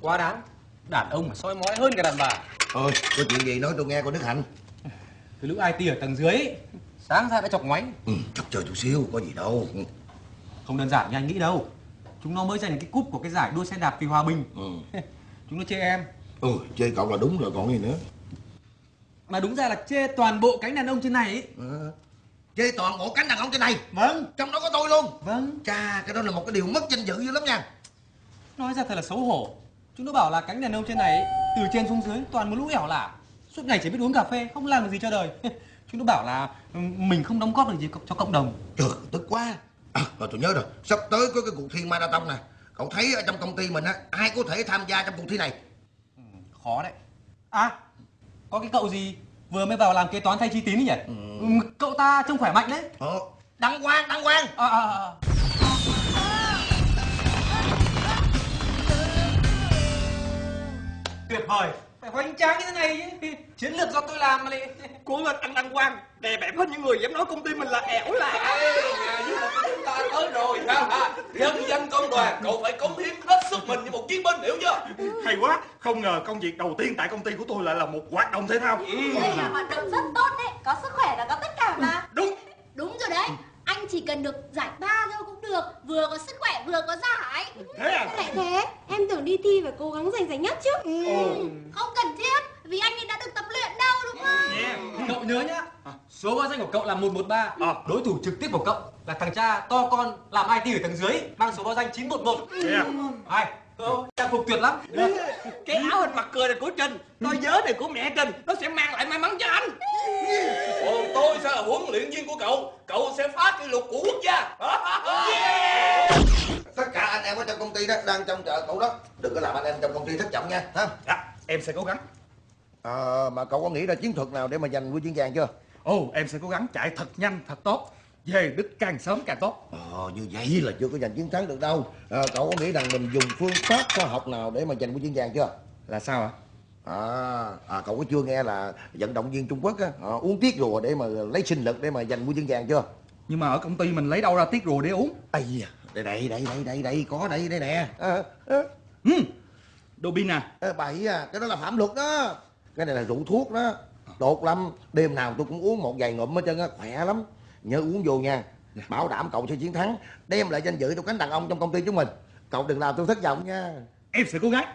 quá đáng. Đàn ông mà soi mói hơn cả đàn bà. Thôi, có chuyện gì nói tôi nghe con Đức Hạnh. Cái lũ IT ở tầng dưới ấy, sáng ra đã chọc ngoáy. Chọc chờ chút xíu, có gì đâu. Không đơn giản như anh nghĩ đâu. Chúng nó mới giành cái cúp của cái giải đua xe đạp vì hòa bình. Chúng nó chê em. Chê cậu là đúng rồi, còn gì nữa. Mà đúng ra là chê toàn bộ cánh đàn ông trên này ấy. Chê toàn bộ cánh đàn ông trên này? Vâng. Trong đó có tôi luôn? Vâng. Chà, cái đó là một cái điều mất danh dự dữ lắm nha. Nói ra thật là xấu hổ. Chúng nó bảo là cánh đàn ông trên này ấy, từ trên xuống dưới toàn một lũ ẻo lả, suốt ngày chỉ biết uống cà phê, không làm được gì cho đời. Chúng nó bảo là mình không đóng góp được gì cho cộng đồng. Trời, tức quá. Rồi tôi nhớ rồi, sắp tới có cái cuộc thi marathon nè. Cậu thấy ở trong công ty mình á, ai có thể tham gia trong cuộc thi này? Khó đấy. À, có cái cậu gì vừa mới vào làm kế toán thay Chi Tín ấy nhỉ? Cậu ta trông khỏe mạnh đấy. Đăng Quang. Tuyệt vời, phải hoành tráng như thế này chứ. Chiến lược do tôi làm mà lại. Cố lên anh Đăng Quang, đè bẹp hết những người dám nói công ty mình là ẻo là. Nhà với một chúng ta tới rồi ha. Nhân dân công đoàn, cậu phải cống hiến hết sức mình như một chiến binh, hiểu chưa? Hay quá, không ngờ công việc đầu tiên tại công ty của tôi lại là một hoạt động thể thao. Đây là hoạt động rất tốt đấy, có sức khỏe là có tất cả mà. Đúng rồi đấy. Anh chỉ cần được giải ba thôi cũng được, vừa có sức khỏe vừa có giải. Thế à? Lại thế, em tưởng đi thi phải cố gắng giành giải nhất chứ. Không cần thiết, vì anh ấy đã được tập luyện đâu, đúng không? Cậu nhớ nhá, số báo danh của cậu là 113. Đối thủ trực tiếp của cậu là thằng cha to con làm IT ở tầng dưới, mang số báo danh 911. Hay, trang phục tuyệt lắm. Cái áo hình mặt cười này của Trinh, đôi giớ này của mẹ Trinh, nó sẽ mang lại may mắn cho anh. Còn tôi sẽ là huấn luyện viên của cậu sẽ phá kỷ lục của quốc gia. Tất cả anh em ở trong công ty đó đang trông chờ cậu đó. Đừng có làm anh em trong công ty thất vọng nha. Dạ, em sẽ cố gắng. Mà cậu có nghĩ ra chiến thuật nào để mà giành huy chương vàng chưa? Em sẽ cố gắng chạy thật nhanh, thật tốt. Về đích càng sớm càng tốt. Như vậy là chưa có giành chiến thắng được đâu. Cậu có nghĩ rằng mình dùng phương pháp khoa học nào để mà giành huy chương vàng chưa? Là sao ạ? Cậu có chưa nghe là vận động viên Trung Quốc á, uống tiết rùa để mà lấy sinh lực để mà giành huy chương vàng chưa? Nhưng mà ở công ty mình lấy đâu ra tiết rùa để uống? Đây, có đây nè. Đồ pin à? Bậy à, cái đó là phạm luật đó. Cái này là rượu thuốc đó. Đột lắm, đêm nào tôi cũng uống một vài ngụm hết trơn á, khỏe lắm. Nhớ uống vô nha. Bảo đảm cậu sẽ chiến thắng, đem lại danh dự cho cánh đàn ông trong công ty chúng mình. Cậu đừng làm tôi thất vọng nha. Em sẽ cố gắng.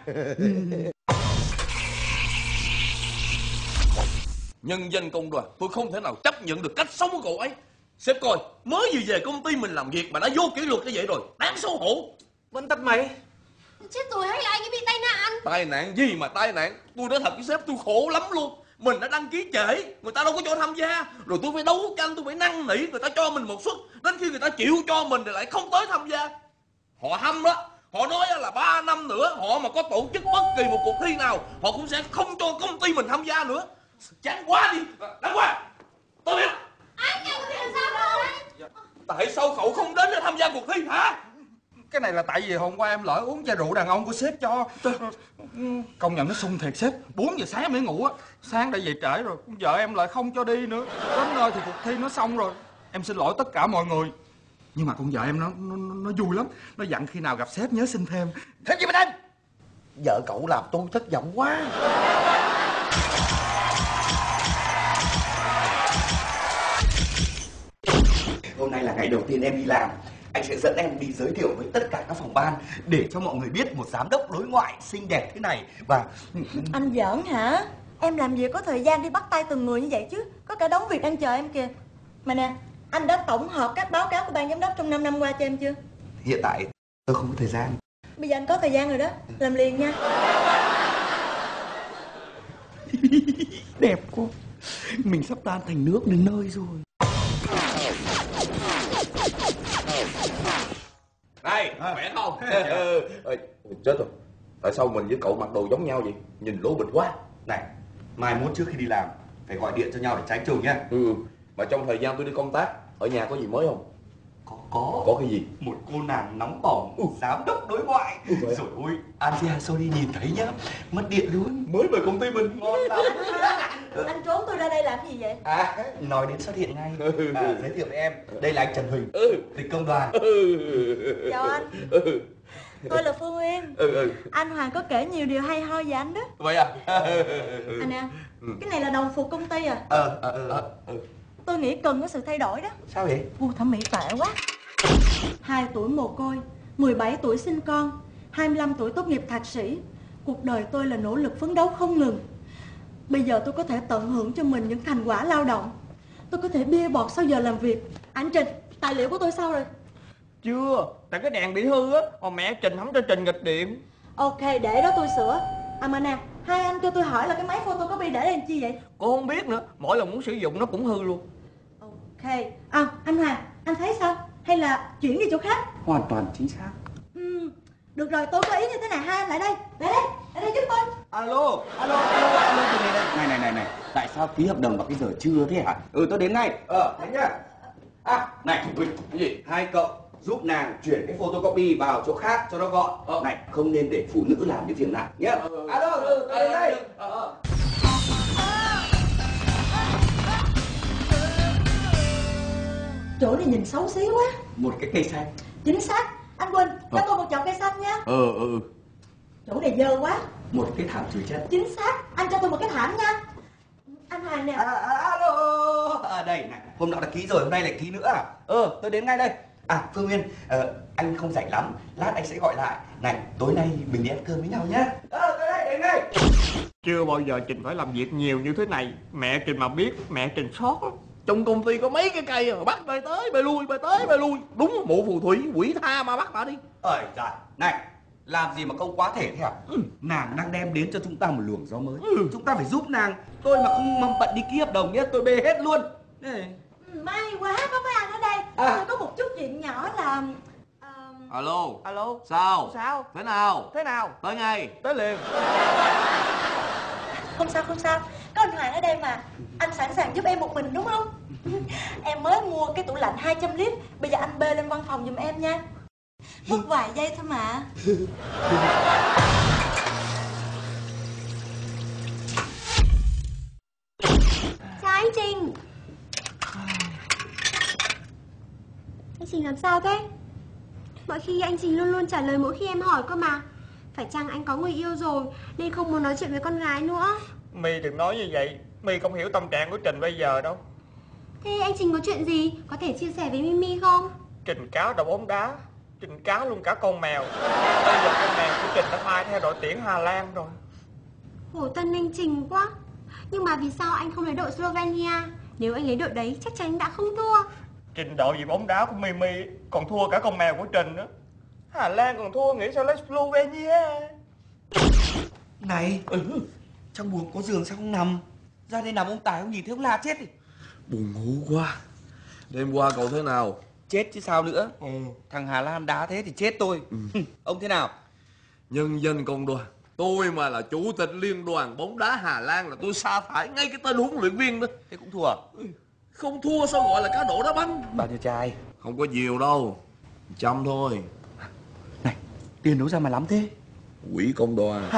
Nhân dân công đoàn, tôi không thể nào chấp nhận được cách sống của cậu ấy. Sếp coi, mới vừa về công ty mình làm việc mà đã vô kỷ luật như vậy rồi, đáng xấu hổ. Vẫn tắt máy. Chết rồi, hay là anh ấy bị tai nạn? Tai nạn gì mà tai nạn? Tôi nói thật với sếp, tôi khổ lắm luôn. Mình đã đăng ký trễ, người ta đâu có cho tham gia. Rồi tôi phải đấu tranh, tôi phải năn nỉ người ta cho mình một suất. Đến khi người ta chịu cho mình thì lại không tới tham gia. Họ hăm đó. Họ nói là 3 năm nữa họ mà có tổ chức bất kỳ một cuộc thi nào, họ cũng sẽ không cho công ty mình tham gia nữa. Chán quá đi. Đăng Quang, tôi biết. Anh bị làm sao rồi? Tại sao cậu không đến để tham gia cuộc thi hả? Cái này là tại vì hôm qua em lỡ uống chai rượu đàn ông của sếp cho. Công nhận nó sung thiệt sếp. 4 giờ sáng mới ngủ á. Sáng đã về trễ rồi, vợ em lại không cho đi nữa. Đến nơi thì cuộc thi nó xong rồi. Em xin lỗi tất cả mọi người. Nhưng mà con vợ em nó vui lắm. Nó dặn khi nào gặp sếp nhớ xin thêm. Thêm gì bên anh? Vợ cậu làm tôi thất vọng quá. Hôm nay là ngày đầu tiên em đi làm. Anh sẽ dẫn em đi giới thiệu với tất cả các phòng ban để cho mọi người biết một giám đốc đối ngoại xinh đẹp thế này. Và Anh giỡn hả? Em làm gì có thời gian đi bắt tay từng người như vậy chứ. Có cả đống việc đang chờ em kìa. Mà nè, anh đã tổng hợp các báo cáo của ban giám đốc trong 5 năm qua cho em chưa? hiện tại tôi không có thời gian. Bây giờ anh có thời gian rồi đó, làm liền nha. Đẹp quá. Mình sắp tan thành nước đến nơi rồi. Này, khỏe không? Chết rồi. Tại sao mình với cậu mặc đồ giống nhau vậy? Nhìn lố bịch quá. Này, mai mốt trước khi đi làm phải gọi điện cho nhau để tránh trùng nhá. Mà trong thời gian tôi đi công tác, ở nhà có gì mới không? Có cái gì? Một cô nàng nóng bỏng, giám đốc đối ngoại. Rồi ôi, Asia Soli nhìn thấy nhá, mất điện luôn. Mới về công ty mình. Ngon lắm. Anh trốn tôi ra đây làm gì vậy? Nói đến xuất hiện ngay. Giới thiệu với em, đây là anh Trần Huỳnh, tịch công đoàn. Chào anh. Tôi là Phương Uyên. Anh Hoàng có kể nhiều điều hay ho về anh đó. Vậy à? Anh nè, cái này là đồng phục công ty à? Tôi nghĩ cần có sự thay đổi đó. Sao vậy? Thẩm mỹ tệ quá. 2 tuổi mồ côi, 17 tuổi sinh con, 25 tuổi tốt nghiệp thạc sĩ. Cuộc đời tôi là nỗ lực phấn đấu không ngừng. Bây giờ tôi có thể tận hưởng cho mình những thành quả lao động. Tôi có thể bia bọt sau giờ làm việc. Anh Trình, tài liệu của tôi sao rồi? Chưa, tại cái đèn bị hư á, mà mẹ Trình không cho Trình nghịch điện. Ok, để đó tôi sửa. À mà nè, hai anh cho tôi hỏi là cái máy photocopy để làm chi vậy? Cô không biết nữa, mỗi lần muốn sử dụng nó cũng hư luôn. Ok. À, anh Hoàng, anh thấy sao? Hay là chuyển đi chỗ khác? Hoàn toàn chính xác. Được rồi, tôi có ý như thế này, hai anh lại đây. Lại đây giúp tôi. Alo từ này. Tại sao ký hợp đồng vào cái giờ trưa thế hả? Tôi đến ngay. Thế nhá. Này Huỳnh, cái gì? Hai cậu giúp nàng chuyển cái photocopy vào chỗ khác cho nó gọn. Này, không nên để phụ nữ làm những việc này nhá. Alo, tôi đến đây. Chỗ này nhìn xấu xí quá. Một cái cây xanh. Chính xác. Anh Quỳnh, cho tôi một chậu cây xanh nha. Chỗ này dơ quá. Một cái thảm chứa chất. Chính xác. Anh cho tôi một cái thảm nha. Anh Hoàng nè. Alo. Đây này, hôm nọ đã ký rồi, hôm nay lại ký nữa à? Tôi đến ngay đây. Phương Nguyên, anh không rảnh lắm, lát anh sẽ gọi lại. Này, tối nay mình đi ăn cơm với nhau nhé. Tôi đây, đến ngay. Chưa bao giờ Trình phải làm việc nhiều như thế này. Mẹ Trình mà biết, mẹ Trình sót lắm. Trong công ty có mấy cái cây mà bắt bay tới bay lui, bay tới bay lui. Đúng là mụ phù thủy, quỷ tha mà bắt bà đi. Trời, này, làm gì mà không quá thể thế hả? Nàng đang đem đến cho chúng ta một luồng gió mới. Chúng ta phải giúp nàng. Tôi mà không bận đi ký hợp đồng nhé, tôi bê hết luôn. Này. May quá có mấy anh ở đây. Tôi có một chút chuyện nhỏ là... Alo. Sao? Thế nào? Tới ngay. Tới liền. Không sao. Có anh Hoàng ở đây mà. Anh sẵn sàng giúp em một mình đúng không? Em mới mua cái tủ lạnh 200 lít. Bây giờ anh bê lên văn phòng giùm em nha. Mất vài giây thôi mà. Chào anh Trình. Anh Trình làm sao thế? Mọi khi anh Trình luôn luôn trả lời mỗi khi em hỏi cơ mà. Phải chăng anh có người yêu rồi nên không muốn nói chuyện với con gái nữa? My đừng nói như vậy. My không hiểu tâm trạng của Trình bây giờ đâu. Thế anh Trình có chuyện gì? Có thể chia sẻ với Mimi không? Trình cáo đầu bóng đá. Trình cáo luôn cả con mèo. Bây giờ con mèo của Trình đã mai theo đội tuyển Hà Lan rồi. Khổ thân anh Trình quá. Nhưng mà vì sao anh không lấy đội Slovenia? Nếu anh lấy đội đấy chắc chắn đã không thua. Trình đội gì bóng đá của Mimi còn thua cả con mèo của Trình nữa. Hà Lan còn thua, nghĩ sao lấy Slovenia. Này, trong buồng có giường sao không nằm? Ra đây nằm ông Tài ông nhìn thấy ông La chết đi. Buồn ngủ quá. Đêm qua cậu thế nào? Chết chứ sao nữa. Thằng Hà Lan đá thế thì chết tôi. Ông thế nào? Nhân dân công đoàn, tôi mà là chủ tịch liên đoàn bóng đá Hà Lan là tôi sa thải ngay cái tên huấn luyện viên đó. Thế cũng thua à? Không thua sao gọi là cá độ đá banh? Bao nhiêu chai? Không có nhiều đâu, 100 thôi. Này, tiền đâu ra mà lắm thế? Quỹ công đoàn.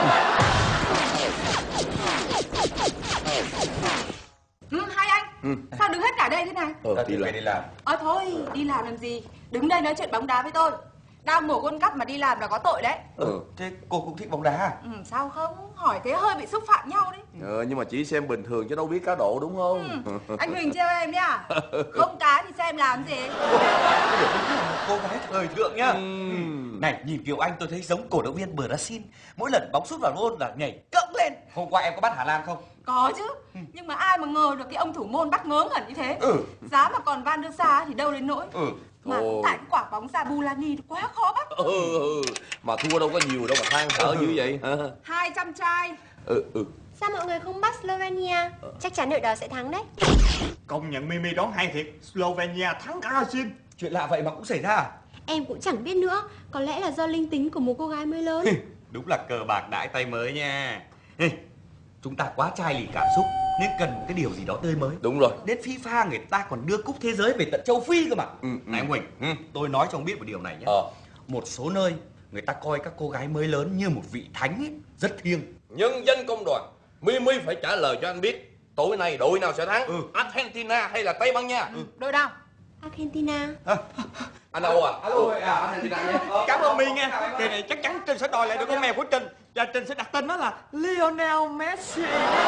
Hai anh, sao đứng hết cả đây thế này? Thì phải đi làm. Thôi, đi làm gì? Đứng đây nói chuyện bóng đá với tôi. Đang mùa World Cup mà đi làm là có tội đấy. Thế cô cũng thích bóng đá à? Sao không? Hỏi thế hơi bị xúc phạm nhau đấy. Nhưng mà chỉ xem bình thường chứ đâu biết cá độ đúng không? Anh Huỳnh trêu em nhá. Không cá thì xem làm gì? Cô gái thời thượng nhá. Này, nhìn kiểu anh tôi thấy giống cổ động viên Brazil. Mỗi lần bóng sút vào gôn là nhảy cẫng lên. Hôm qua em có bắt Hà Lan không? Có chứ. Nhưng mà ai mà ngờ được cái ông thủ môn bắt ngớ ngẩn như thế. Giá mà còn Van der Sar thì đâu đến nỗi. Mà cũng tại quả bóng Zabulani quá khó bắt. Mà thua đâu có nhiều đâu mà than thở như vậy. 200 chai. Sao mọi người không bắt Slovenia? Chắc chắn đội đó sẽ thắng đấy. Công nhận Mimi đoán hay thiệt. Slovenia thắng cả Brazil. Chuyện lạ vậy mà cũng xảy ra à? Em cũng chẳng biết nữa. Có lẽ là do linh tính của một cô gái mới lớn. Đúng là cờ bạc đãi tay mới nha. Chúng ta quá chai lì cảm xúc nên cần một cái điều gì đó tươi mới. Đúng rồi. Đến FIFA người ta còn đưa cúp thế giới về tận châu Phi cơ mà. Này anh Huỳnh, tôi nói cho ông biết một điều này nhé. Một số nơi người ta coi các cô gái mới lớn như một vị thánh ấy, rất thiêng. Nhân dân công đoàn, Mimi phải trả lời cho anh biết tối nay đội nào sẽ thắng, Argentina hay là Tây Ban Nha? Đội nào? Argentina. Anh đâu à? Alo, Argentina nhé. Cảm ơn My nha. Kỳ này chắc chắn Trinh sẽ đòi lại được con mèo của Trinh. Và Trinh sẽ đặt tên nó là Lionel Messi.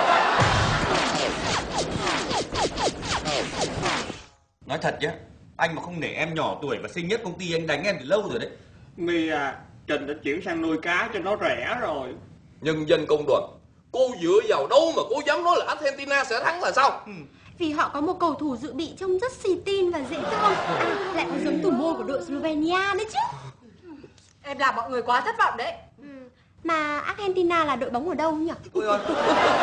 Nói thật nhá, anh mà không nể em nhỏ tuổi và xinh nhất công ty anh đánh em từ lâu rồi đấy. My à, Trinh đã chuyển sang nuôi cá cho nó rẻ rồi. Nhân dân công đoàn, cô dựa vào đâu mà cô dám nói là Argentina sẽ thắng là sao? Vì họ có một cầu thủ dự bị trông rất xì tin và dễ thương. Lại có giống thủ môn của đội Slovenia đấy chứ. Em làm mọi người quá thất vọng đấy. Mà Argentina là đội bóng ở đâu nhỉ? Ôi ơi,